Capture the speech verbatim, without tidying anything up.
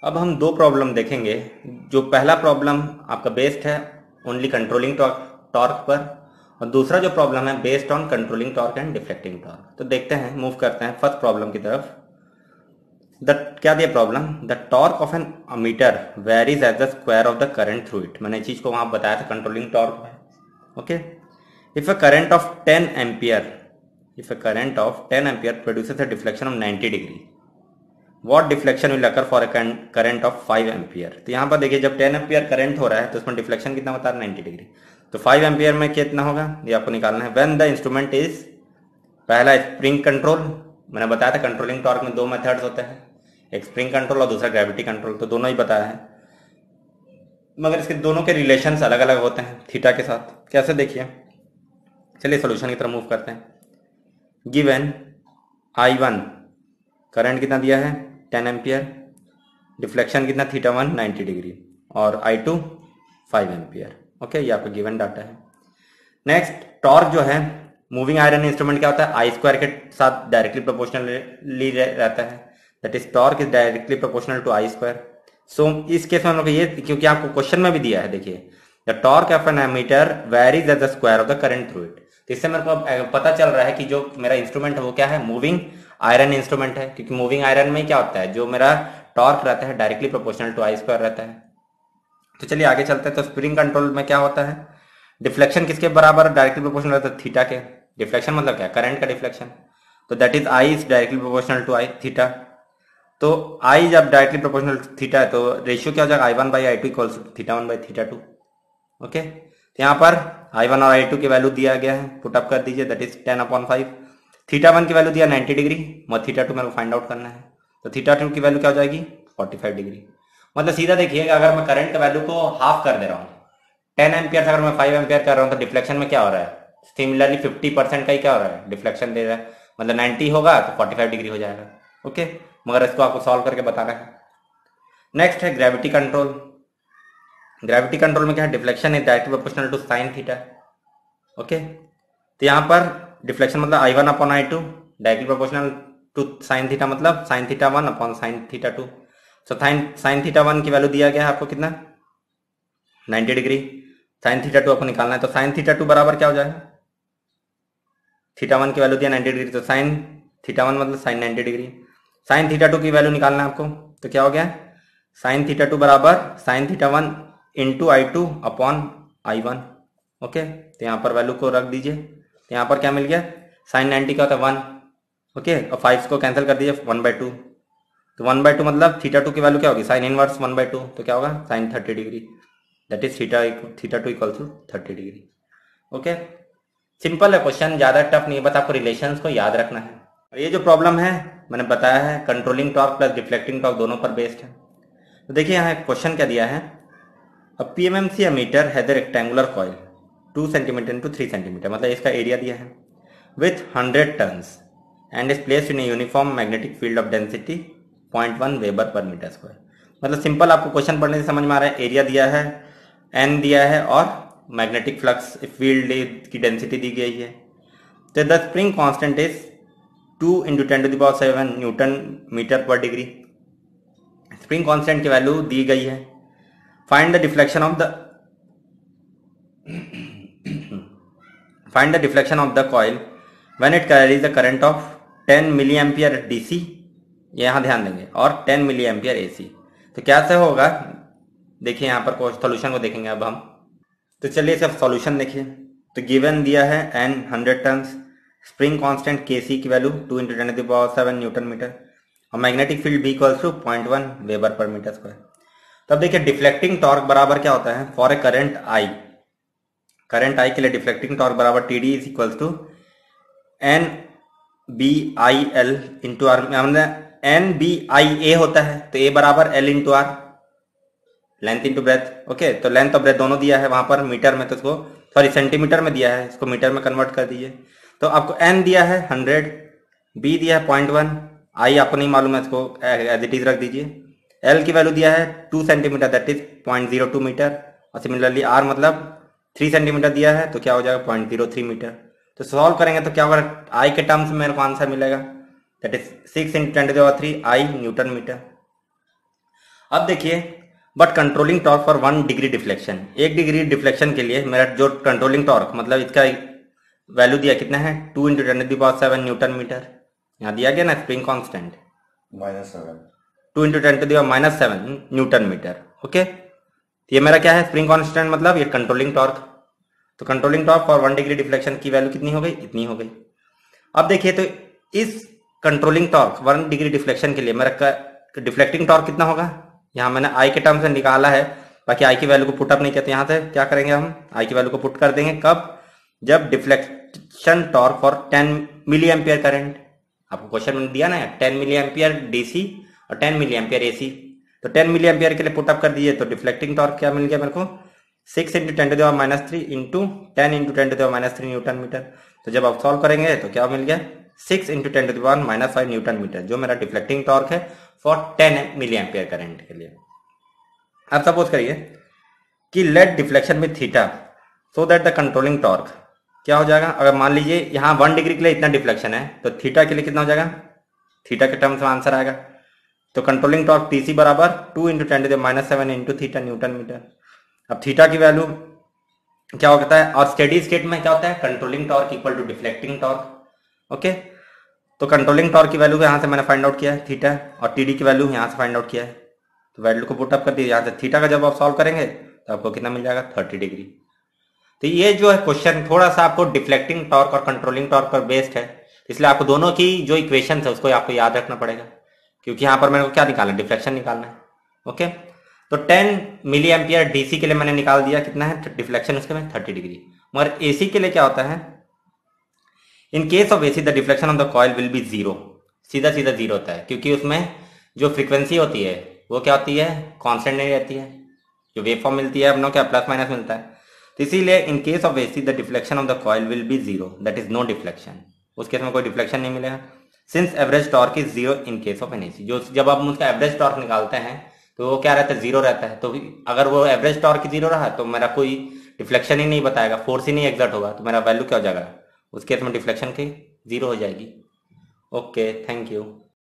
अब हम दो प्रॉब्लम देखेंगे। जो पहला प्रॉब्लम आपका बेस्ड है ओनली कंट्रोलिंग टॉर्क पर, और दूसरा जो प्रॉब्लम है based on controlling torque and deflecting torque. तो देखते हैं, मूव करते हैं फर्स्ट प्रॉब्लम की तरफ। द क्या दिया problem, the torque of an ammeter varies as the square of the current through it. मैंने चीज को वहां बताया था कंट्रोलिंग टॉर्क में। Okay, if a current of ten ampere if a current of ten ampere produces a deflection of ninety degree, what deflection will occur for a current of five ampere. तो यहाँ पर देखिए, जब ten ampere current हो रहा है तो उसमें डिफ्लेक्शन कितना बता रहा है, नाइंटी डिग्री। तो फाइव एम्पियर में कितना होगा ये आपको निकालना है। व्हेन द इंस्ट्रूमेंट इज, पहला स्प्रिंग कंट्रोल, मैंने बताया था कंट्रोलिंग टॉर्क में दो मेथड्स होते हैं, एक स्प्रिंग कंट्रोल और दूसरा ग्रेविटी कंट्रोल। तो दोनों ही बताया है, मगर इसके दोनों के रिलेशंस अलग अलग होते हैं थीटा के साथ। कैसे देखिए, चलिए सोल्यूशन की तरफ मूव करते हैं। गिवन आई वन करंट कितना दिया है टेन एम्पियर, डिफ्लेक्शन कितना थीटा वन नाइंटी डिग्री, और I two five ampere. Okay, ये आपका गिवन डाटा है। नेक्स्ट, टॉर्क जो है मूविंग आयरन इंस्ट्रूमेंट क्या होता है, आई स्क्वायर के साथ डायरेक्टली प्रोपोर्शनली रहता है, that is torque is directly proportional to I square. So इस केस में हम लोग ये, क्योंकि आपको क्वेश्चन में भी दिया है, देखिए the torque of an ammeter varies as the square of the current through it. तो इससे मेरे को पता चल रहा है कि जो मेरा इंस्ट्रूमेंट है वो क्या है, मूविंग आयरन इंस्ट्रूमेंट है, क्योंकि मूविंग आयरन में क्या होता है, जो मेरा टॉर्क रहता है directly proportional to I square रहता है। तो चलिए आगे चलते हैं। तो स्प्रिंग कंट्रोल में क्या होता है, डिफ्लेक्शन किसके बराबर डायरेक्टली प्रोपोर्शनल रहता है, थीटा के। डिफ्लेक्शन मतलब क्या, करंट का डिफ्लेक्शन। तो that is I is directly proportional to I theta. तो आई जब डायरेक्टली प्रोपोर्शनल थीटा है तो रेशियो क्या हो जाएगा, I one by I two equals theta one by theta two. Okay, तो यहाँ पर आई वन और आई टू की वैल्यू दिया गया है, पुट अप कर दीजिए, that is ten upon five. Theta one की वैल्यू दिया नाइंटी डिग्री, और थीटा टू मेरे को फाइंड आउट करना है। तो थीटा टू की वैल्यू क्या हो जाएगी, फोर्टी फाइव डिग्री। मतलब सीधा देखिएगा, अगर मैं करंट का वैल्यू को हाफ कर दे रहा हूँ, टेन एम्पियर अगर मैं फाइव एम्पियर कर रहा हूँ, तो डिफ्लेक्शन में क्या हो रहा है, सिमिलरली फिफ्टी परसेंट का ही क्या हो रहा है, डिफ्लेक्शन दे रहा है। मतलब नाइंटी होगा तो फोर्टी फाइव डिग्री हो जाएगा। ओके, मगर इसको आपको सॉल्व करके बताना है। नेक्स्ट है ग्रेविटी कंट्रोल। ग्रेविटी कंट्रोल में क्या है, deflection is directly proportional to sine theta. Okay, तो यहाँ पर डिफ्लेक्शन मतलब I one upon I two directly proportional to sine theta, मतलब sine theta one upon sine theta two. So sine sine theta one की value दिया गया है आपको कितना, ninety degree. Sine theta two आपको निकालना है, तो साइन थीटा टू बराबर क्या हो जाएगा, थीटा वन की वैल्यू दिया नाइंटी डिग्री, तो साइन थीटा वन मतलब sine ninety degree. Sine theta two की वैल्यू निकालना है आपको, तो क्या हो गया, साइन थीटा टू बराबर sine theta one into I two upon I one. Okay, तो यहाँ पर वैल्यू को रख दीजिए, तो यहाँ पर क्या मिल गया, साइन नाइंटी का होता है वन। ओके, और फाइव को कैंसिल कर दीजिए, वन बाई टू। तो वन बाई टू मतलब थीटा टू की वैल्यू क्या होगी, sine inverse one by two, तो क्या होगा, sine thirty degree, that is theta theta two equal to thirty degree. Okay, simple है क्वेश्चन, ज्यादा टफ नहीं है, बस आपको रिलेशंस को याद रखना है। और ये जो प्रॉब्लम है मैंने बताया है controlling torque plus deflecting torque दोनों पर बेस्ड है। तो देखिए यहाँ क्वेश्चन क्या दिया है, a PMMC ammeter has a rectangular coil two centimetre into three centimetre, मतलब इसका एरिया दिया है, with hundred turns and is placed in uniform magnetic field of density point one weber per metre square. मतलब simple आपको question पढ़ने से समझ में आ रहा है, एरिया दिया है, एन दिया है, और मैग्नेटिक फ्लक्स फील्ड की डेंसिटी दी गई है। तो the spring constant is two into ten to the power seven newton metre per degree. Spring constant की वैल्यू दी गई है। Find the deflection of the find the deflection of the coil when it carries the current of ten milli ampere DC, यहां ध्यान देंगे, और ten milli ampere AC. तो क्या से होगा, देखिए यहाँ पर सॉल्यूशन को देखेंगे अब हम। तो चलिए सब सॉल्यूशन देखिए। तो गिवन दिया है N hundred turns, spring constant के सी की value two into ten to the power seven newton metre, और magnetic field B equals to point one weber per metre square. तब देखिए डिफ्लेक्टिंग टॉर्क बराबर क्या होता है, for a current I, current I के लिए डिफ्लेक्टिंग टॉर्क बराबर T D is equals to N B I L into R, N B I A होता है, तो ए बराबर L into R, length into breadth. Okay, तो length और breadth दोनों दिया है वहां पर मीटर में, तो इसको सॉरी सेंटीमीटर में दिया है, इसको मीटर में कन्वर्ट कर दीजिए। तो आपको एन दिया है हंड्रेड, बी दिया है पॉइंट वन, आई आपको नहीं मालूम है, इसको एज इट इज रख दीजिए। एल की वैल्यू दिया है two centimetre, that is point zero two metre, और सिमिलरली आर मतलब थ्री सेंटीमीटर दिया है, तो क्या हो जाएगा पॉइंट जीरो थ्री मीटर। तो सॉल्व करेंगे तो क्या होगा, आई के टर्म्स में मेरे को आंसर मिलेगा, that is six into ten to the power three I newton metre. अब देखिए, but controlling torque for one degree deflection, एक डिग्री डिफ्लेक्शन के लिए मेरा जो कंट्रोलिंग टॉर्क मतलब इसका वैल्यू दिया कितना है, two into ten to the power seven newton metre. यहाँ दिया गया ना spring constant minus seven, two into ten to the minus seven newton metre. Okay, ये मेरा क्या है, स्प्रिंग कांस्टेंट, मतलब ये कंट्रोलिंग टॉर्क। तो controlling torque for one degree deflection की वैल्यू कितनी हो गई, इतनी हो गई। अब देखिए, तो इस controlling torque one degree deflection के लिए मेरा डिफ्लेक्टिंग टॉर्क कितना होगा, यहाँ मैंने आई के टर्म से निकाला है, बाकी आई की वैल्यू को पुट अप नहीं किया, तो यहाँ से क्या करेंगे हम, आई की वैल्यू को पुट कर देंगे कब, जब deflection torque for ten milli ampere current, आपको क्वेश्चन में दिया ना टेन मिली एम्पियर डीसी और टेन मिली एम्पियर एसी, तो टेन मिली एम्पियर के लिए पुट अप कर दीजिए, तो डिफ्लेक्टिंग टॉर्क क्या मिल गया मेरे को, six into ten to the power minus three into ten into ten to the power minus three newton metre. तो जब आप सॉल्व करेंगे तो क्या मिल गया, six into ten to the power minus five newton metre, जो मेरा डिफ्लेक्टिंग टॉर्क है for ten milli ampere current के लिए। अब सपोज करिए कि let deflection with theta so that the controlling torque क्या हो जाएगा, अगर मान लीजिए यहाँ वन डिग्री के लिए इतना डिफ्लेक्शन है, तो थीटा के लिए कितना हो जाएगा, थीटा के टर्म्स में आंसर आएगा। तो कंट्रोलिंग टॉर्क टीसी बराबर two into ten to the minus seven into theta newton metre. अब थीटा की वैल्यू क्या होता है, और स्टेडी स्टेट में क्या होता है, controlling torque equal to deflecting torque. Okay, तो कंट्रोलिंग टॉर्क की वैल्यू यहाँ से मैंने फाइंड आउट किया है थीटा, और टीडी की वैल्यू यहाँ से फाइंड आउट किया है, तो वैल्यू को पुट अप कर दीजिए। यहाँ से थीटा का जब आप सॉल्व करेंगे तो आपको कितना मिल जाएगा, थर्टी डिग्री। तो ये जो है क्वेश्चन थोड़ा सा आपको डिफ्लेक्टिंग टॉर्क और कंट्रोलिंग टॉर्क पर बेस्ड है, इसलिए आपको दोनों की जो इक्वेशन है उसको आपको याद रखना पड़ेगा, क्योंकि यहाँ पर मेरे को क्या निकालना है, डिफ्लेक्शन निकालना है। ओके, तो टेन मिली एम्पियर डीसी के लिए मैंने निकाल दिया, कितना है डिफ्लेक्शन उसके में, थर्टी डिग्री। मगर एसी के लिए क्या होता है, in case of AC the deflection of the coil will be zero, सीधा सीधा जीरो होता है, क्योंकि उसमें जो फ्रीक्वेंसी होती है वो क्या होती है, कांस्टेंट नहीं रहती है, जो वेव फॉर्म मिलती है अपनों क्या प्लस माइनस मिलता है। तो इसीलिए in case of AC the deflection of the coil will be zero, that is no deflection, उस केस में कोई डिफ्लेक्शन नहीं मिलेगा। Since average torque is zero in case of an AC, जो जब आप उसका एवरेज टॉर्क निकालते हैं तो वो क्या रहता है, जीरो रहता है। तो अगर वो एवरेज टॉर्क जीरो रहा तो मेरा कोई डिफ्लेक्शन ही नहीं बताएगा, फोर्स ही नहीं एग्जर्ट होगा, तो मेरा वैल्यू क्या हो जाएगा, उस केस में डिफ्लेक्शन की जीरो हो जाएगी। Okay, thank you.